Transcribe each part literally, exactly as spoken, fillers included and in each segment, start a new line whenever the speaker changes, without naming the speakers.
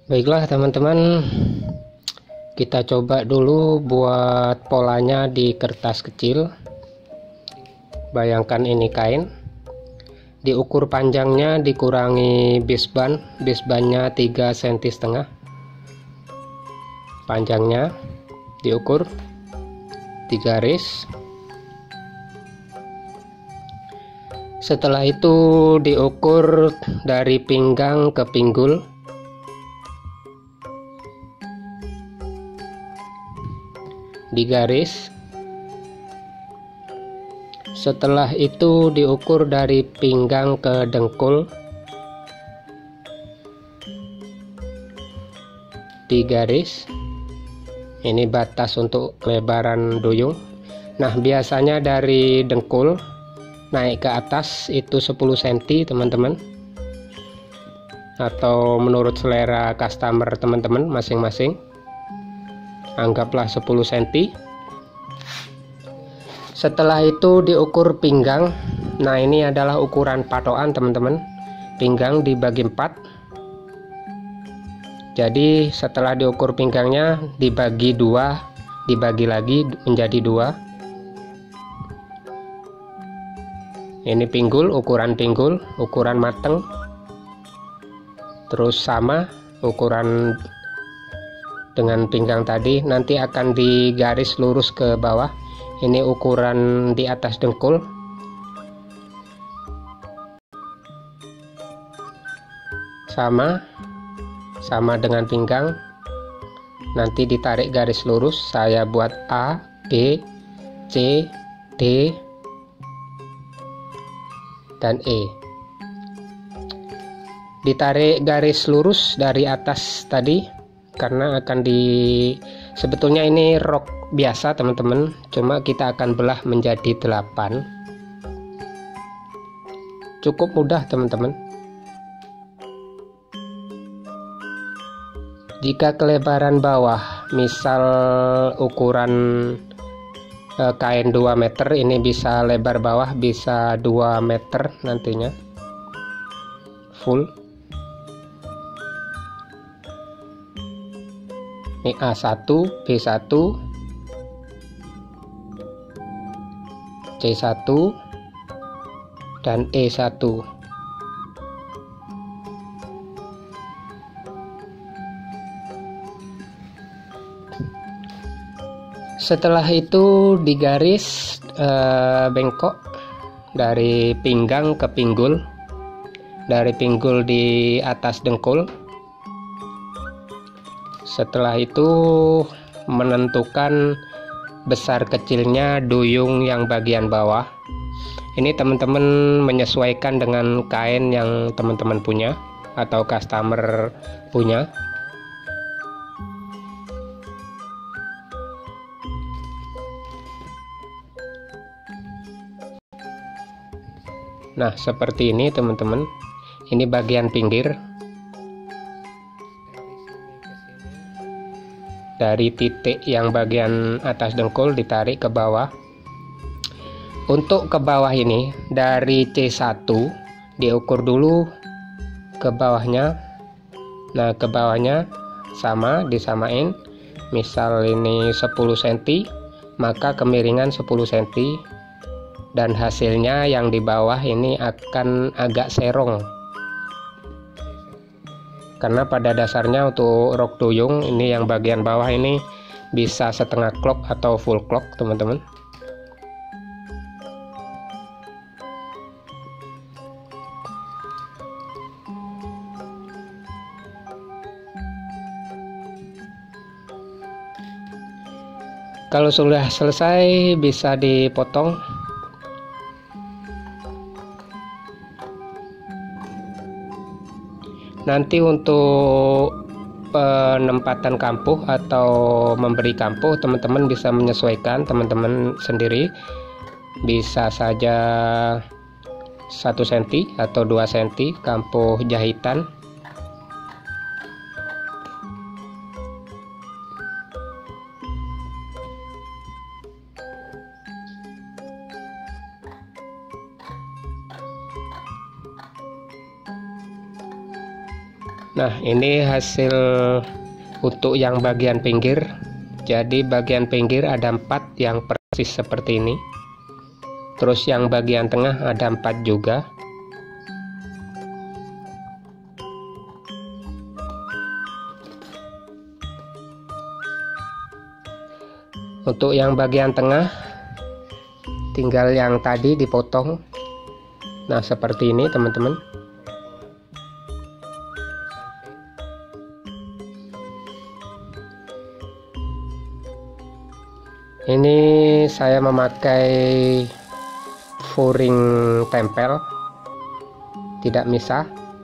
Baiklah teman-teman, kita coba dulu buat polanya di kertas kecil. Bayangkan ini kain, diukur panjangnya dikurangi bisban, bisbannya tiga sentimeter setengah, panjangnya diukur tiga garis. Setelah itu diukur dari pinggang ke pinggul, di garis. Setelah itu diukur dari pinggang ke dengkul, di garis. Ini batas untuk lebaran duyung. Nah, biasanya dari dengkul naik ke atas itu sepuluh sentimeter teman-teman, atau menurut selera customer teman-teman masing-masing, anggaplah sepuluh sentimeter. Setelah itu diukur pinggang. Nah, ini adalah ukuran patokan teman-teman. Pinggang dibagi empat. Jadi setelah diukur pinggangnya dibagi dua, dibagi lagi menjadi dua. Ini pinggul, ukuran pinggul, ukuran mateng. Terus sama ukuran dengan pinggang tadi, nanti akan digaris lurus ke bawah. Ini ukuran di atas dengkul. Sama sama dengan pinggang. Nanti ditarik garis lurus. Saya buat A, B, C, D, dan E. Ditarik garis lurus dari atas tadi, karena akan di sebetulnya ini rok biasa teman-teman, cuma kita akan belah menjadi delapan. Cukup mudah teman-teman. Jika kelebaran bawah misal ukuran e, kain dua meter, ini bisa lebar bawah bisa dua meter nantinya full. Ini A satu, B satu, C satu, dan E satu. Setelah itu digaris eh, bengkok dari pinggang ke pinggul, dari pinggul di atas dengkul. Setelah itu menentukan besar kecilnya duyung yang bagian bawah. Ini teman-teman menyesuaikan dengan kain yang teman-teman punya atau customer punya. Nah, seperti ini teman-teman. Ini bagian pinggir. Dari titik yang bagian atas dengkul ditarik ke bawah. Untuk ke bawah ini dari C satu diukur dulu ke bawahnya. Nah, ke bawahnya sama disamain. Misal ini sepuluh sentimeter, maka kemiringan sepuluh sentimeter, dan hasilnya yang di bawah ini akan agak serong. Karena pada dasarnya untuk rok duyung ini yang bagian bawah ini bisa setengah clock atau full clock teman-teman. Kalau sudah selesai bisa dipotong. Nanti untuk penempatan kampuh atau memberi kampuh, teman-teman bisa menyesuaikan teman-teman sendiri. Bisa saja satu sentimeter atau dua sentimeter kampuh jahitan. Nah, ini hasil untuk yang bagian pinggir. Jadi bagian pinggir ada empat yang persis seperti ini. Terus yang bagian tengah ada empat juga. Untuk yang bagian tengah tinggal yang tadi dipotong. Nah, seperti ini teman-teman. Ini saya memakai furing tempel, tidak misah.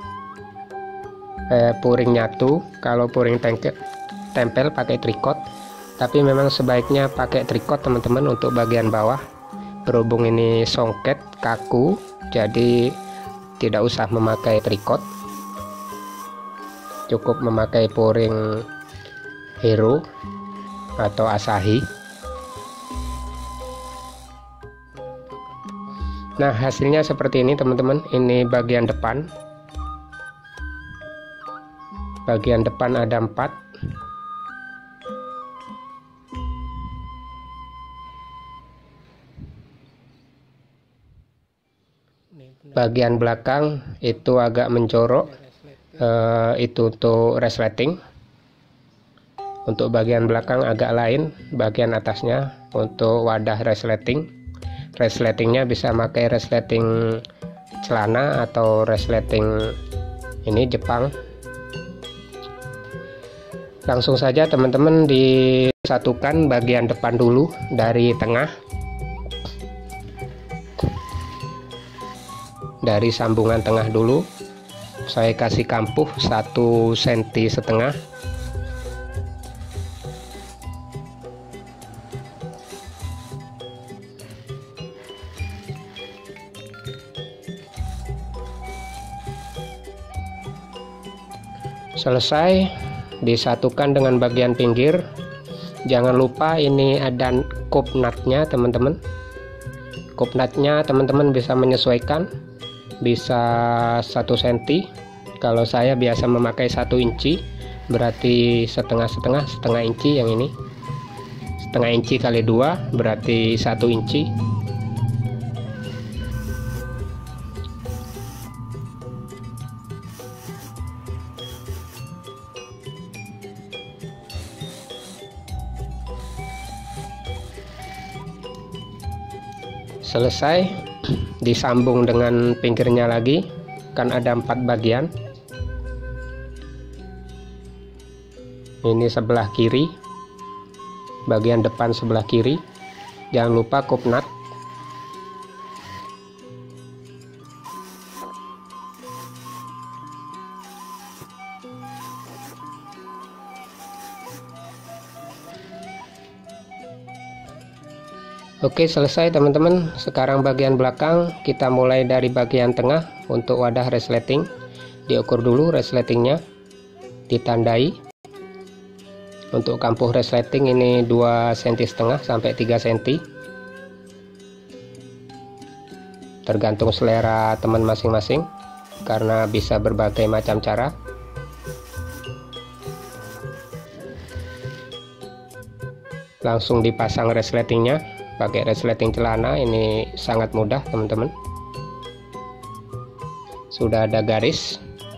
Eh, puring nyatu. Kalau puring tempel, tempel pakai trikot. Tapi memang sebaiknya pakai trikot teman-teman untuk bagian bawah. Berhubung ini songket kaku, jadi tidak usah memakai trikot. Cukup memakai puring Hero atau Asahi. Nah, hasilnya seperti ini teman-teman. Ini bagian depan. Bagian depan ada empat. Bagian belakang itu agak mencorok, uh, itu untuk resleting. Untuk bagian belakang agak lain, bagian atasnya untuk wadah resleting. Resletingnya bisa pakai resleting celana atau resleting ini Jepang. Langsung saja teman-teman disatukan bagian depan dulu dari tengah. Dari sambungan tengah dulu saya kasih kampuh satu senti setengah. Selesai disatukan dengan bagian pinggir. Jangan lupa ini ada cup nutnya teman-teman. Cup nutnya teman-teman bisa menyesuaikan, bisa satu senti. Kalau saya biasa memakai satu inci, berarti setengah-setengah, setengah inci yang ini. Setengah inci kali dua berarti satu inci. Selesai, disambung dengan pinggirnya lagi, kan ada empat bagian. Ini sebelah kiri, bagian depan sebelah kiri. Jangan lupa cup nut. Oke, selesai teman-teman. Sekarang bagian belakang kita mulai dari bagian tengah. Untuk wadah resleting diukur dulu resletingnya, ditandai. Untuk kampuh resleting ini dua senti setengah sampai tiga senti, tergantung selera teman masing-masing karena bisa berbagai macam cara. Langsung dipasang resletingnya pakai resleting celana. Ini sangat mudah teman-teman, sudah ada garis.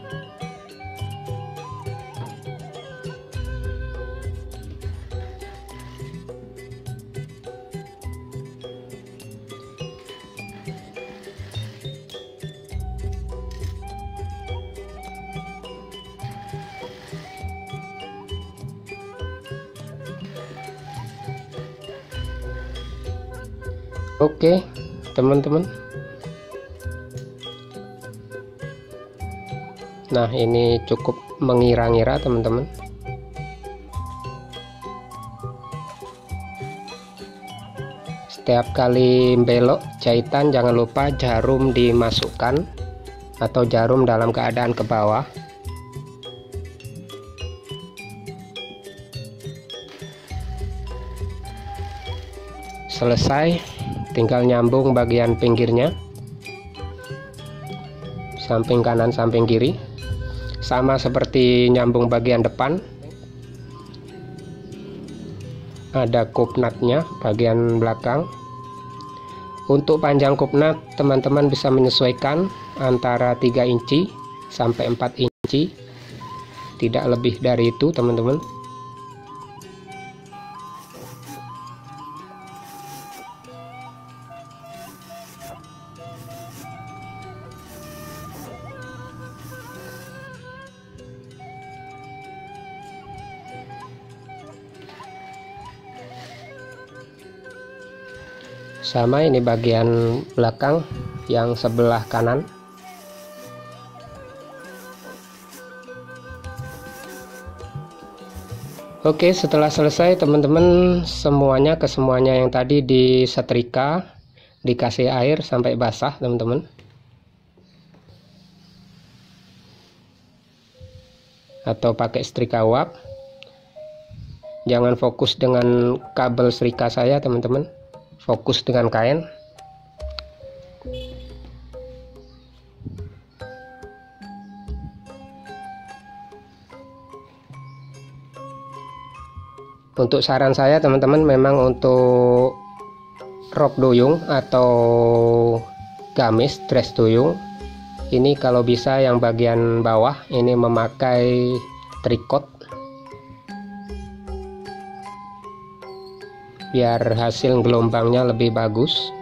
Oke teman-teman, nah ini cukup mengira-ngira teman-teman. Setiap kali belok jahitan jangan lupa jarum dimasukkan atau jarum dalam keadaan ke bawah. Selesai, tinggal nyambung bagian pinggirnya, samping kanan samping kiri. sama seperti nyambung bagian depan. Ada kup nutnya bagian belakang. Untuk panjang kup nut teman-teman bisa menyesuaikan antara tiga inci sampai empat inci, tidak lebih dari itu teman-teman. Sama ini bagian belakang yang sebelah kanan. Oke, setelah selesai teman-teman, semuanya ke semuanya yang tadi disetrika, dikasih air sampai basah teman-teman. Atau pakai setrika uap. Jangan fokus dengan kabel setrika saya teman-teman, fokus dengan kain. Untuk saran saya teman-teman, memang untuk rok duyung atau gamis dress duyung ini kalau bisa yang bagian bawah ini memakai tricot biar hasil gelombangnya lebih bagus.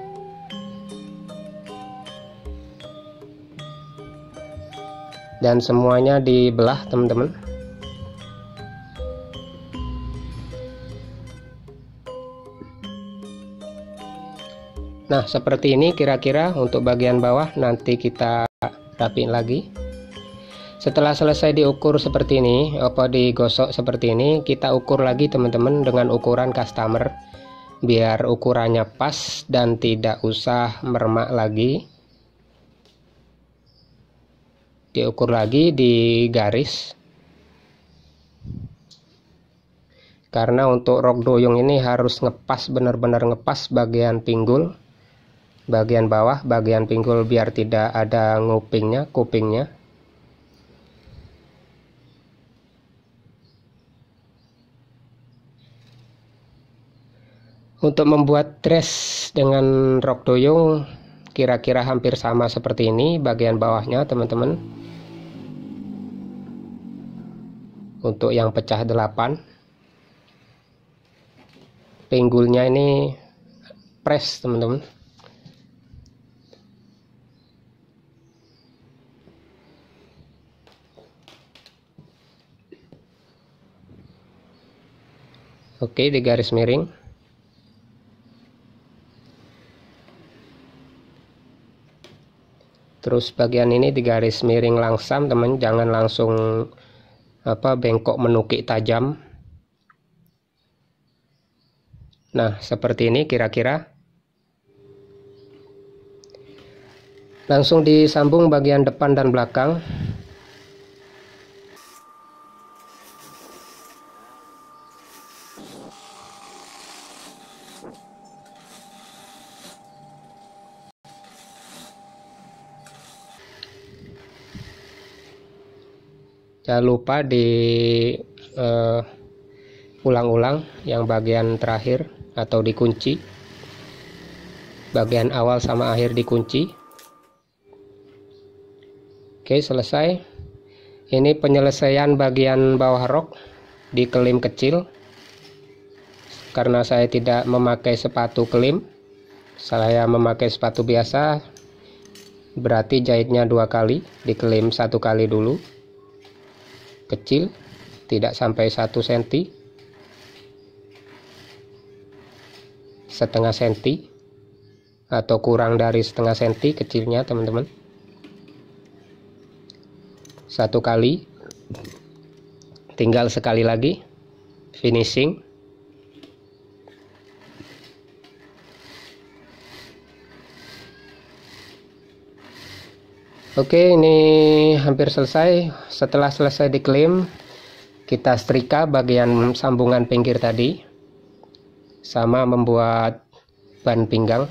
Dan semuanya dibelah teman-teman. Nah, seperti ini kira-kira untuk bagian bawah, nanti kita rapiin lagi. Setelah selesai diukur seperti ini, apa digosok seperti ini, kita ukur lagi teman-teman dengan ukuran customer biar ukurannya pas dan tidak usah meremak lagi. Diukur lagi di garis. Karena untuk rok duyung ini harus ngepas, benar-benar ngepas bagian pinggul, bagian bawah, bagian pinggul biar tidak ada ngupingnya, kupingnya. Untuk membuat dress dengan rok duyung kira-kira hampir sama seperti ini bagian bawahnya teman-teman. Untuk yang pecah delapan, pinggulnya ini press teman-teman. Oke, di garis miring. Terus bagian ini di garis miring langsam teman, jangan langsung apa bengkok menukik tajam. Nah, seperti ini kira-kira. Langsung disambung bagian depan dan belakang. Jangan lupa di uh, ulang-ulang yang bagian terakhir atau dikunci. Bagian awal sama akhir dikunci. Oke, selesai. Ini penyelesaian bagian bawah rok di kelim kecil. Karena saya tidak memakai sepatu kelim, saya memakai sepatu biasa, berarti jahitnya dua kali, di kelim satu kali dulu. Kecil, tidak sampai satu senti, setengah senti atau kurang dari setengah senti kecilnya teman-teman. Satu kali, tinggal sekali lagi finishing. Oke, ini hampir selesai. Setelah selesai diklaim, kita setrika bagian sambungan pinggir tadi, sama membuat ban pinggang.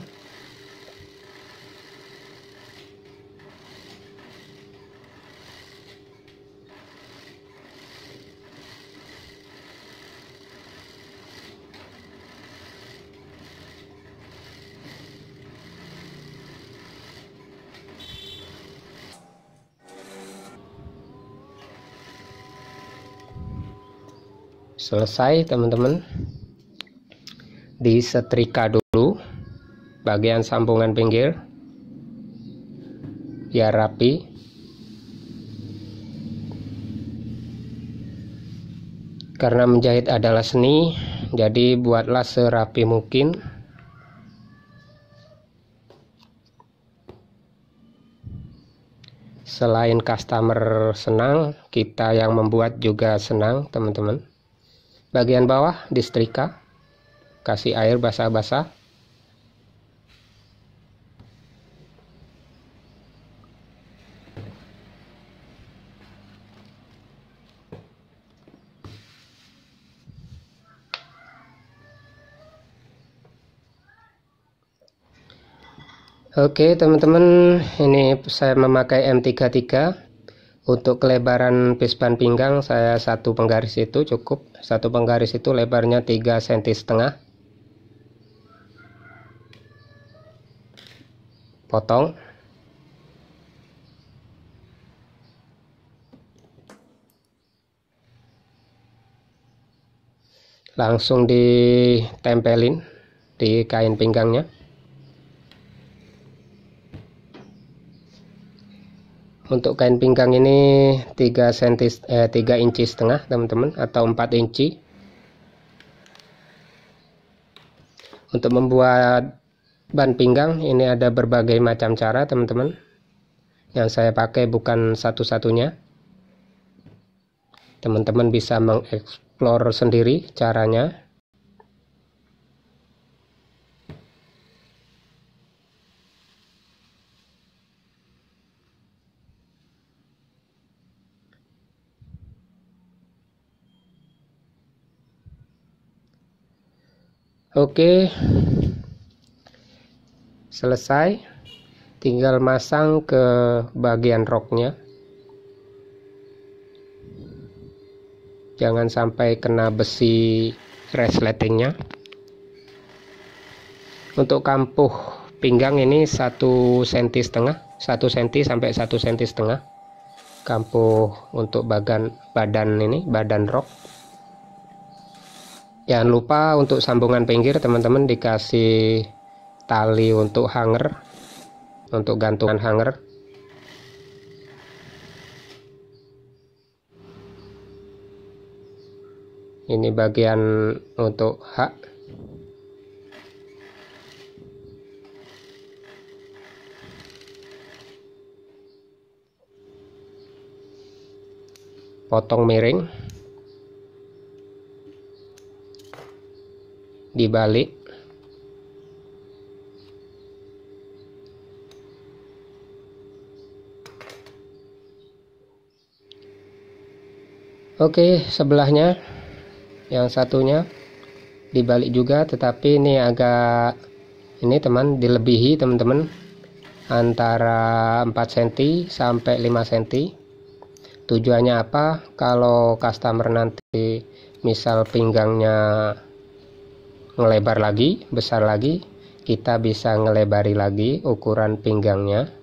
Selesai teman-teman, disetrika dulu bagian sambungan pinggir biar rapi. Karena menjahit adalah seni, jadi buatlah serapi mungkin. Selain customer senang, kita yang membuat juga senang teman-teman. Bagian bawah disetrika, kasih air basah-basah. Oke teman-teman, ini saya memakai M tiga puluh tiga. Untuk kelebaran pisban pinggang saya satu penggaris itu cukup. Satu penggaris itu lebarnya tiga sentimeter setengah. Potong. Langsung ditempelin di kain pinggangnya. Untuk kain pinggang ini tiga sentimeter eh, tiga inci setengah teman-teman, atau empat inci. Untuk membuat ban pinggang ini ada berbagai macam cara teman-teman. Yang saya pakai bukan satu-satunya. Teman-teman bisa mengeksplor sendiri caranya. Oke, selesai, tinggal masang ke bagian roknya. Jangan sampai kena besi resletingnya. Untuk kampuh pinggang ini satu sentimeter setengah, satu sentimeter sampai satu sentimeter setengah. Kampuh untuk bagian badan ini, badan rok. Jangan lupa untuk sambungan pinggir teman-teman dikasih tali untuk hanger, untuk gantungan hanger. Ini bagian untuk hak. Potong miring. Dibalik. Oke, sebelahnya yang satunya dibalik juga, tetapi ini agak ini teman dilebihi teman-teman, antara empat sentimeter sampai lima sentimeter. Tujuannya apa? Kalau customer nanti misal pinggangnya ngelebar lagi, besar lagi, kita bisa ngelebari lagi ukuran pinggangnya.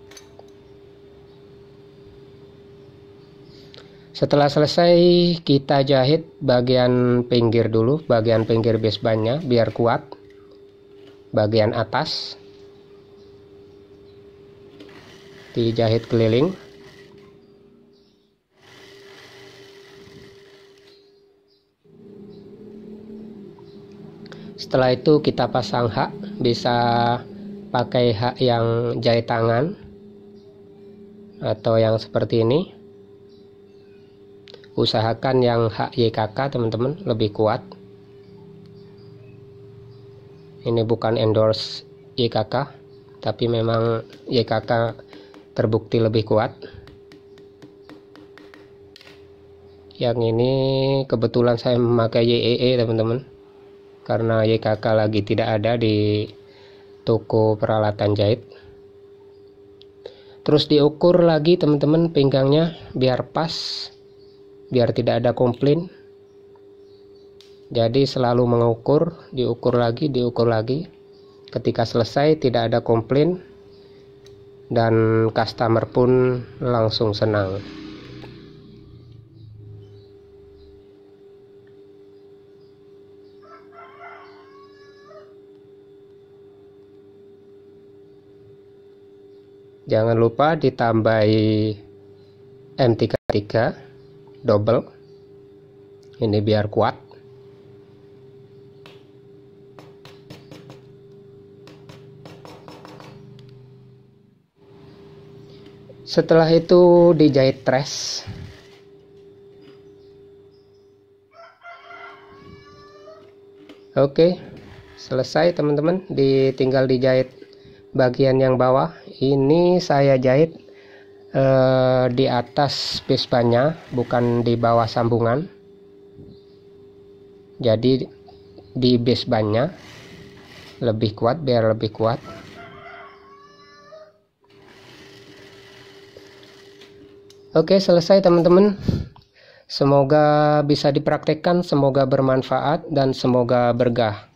Setelah selesai, kita jahit bagian pinggir dulu, bagian pinggir basebandnya biar kuat. Bagian atas dijahit keliling. Setelah itu kita pasang hak, bisa pakai hak yang jahit tangan atau yang seperti ini. Usahakan yang hak Y K K teman-teman, lebih kuat. Ini bukan endorse Y K K, tapi memang Y K K terbukti lebih kuat. Yang ini kebetulan saya memakai Y E E teman-teman, karena Y K K lagi tidak ada di toko peralatan jahit. Terus diukur lagi teman-teman pinggangnya biar pas, biar tidak ada komplain. Jadi selalu mengukur, diukur lagi, diukur lagi. Ketika selesai tidak ada komplain, dan customer pun langsung senang. Jangan lupa ditambahi M tiga puluh tiga double, ini biar kuat. Setelah itu dijahit trash. Oke, selesai teman-teman, ditinggal dijahit bagian yang bawah. Ini saya jahit eh, di atas base bannya, bukan di bawah sambungan. Jadi di base bannya lebih kuat, biar lebih kuat. Oke, selesai teman-teman. Semoga bisa dipraktekkan, semoga bermanfaat, dan semoga berkah.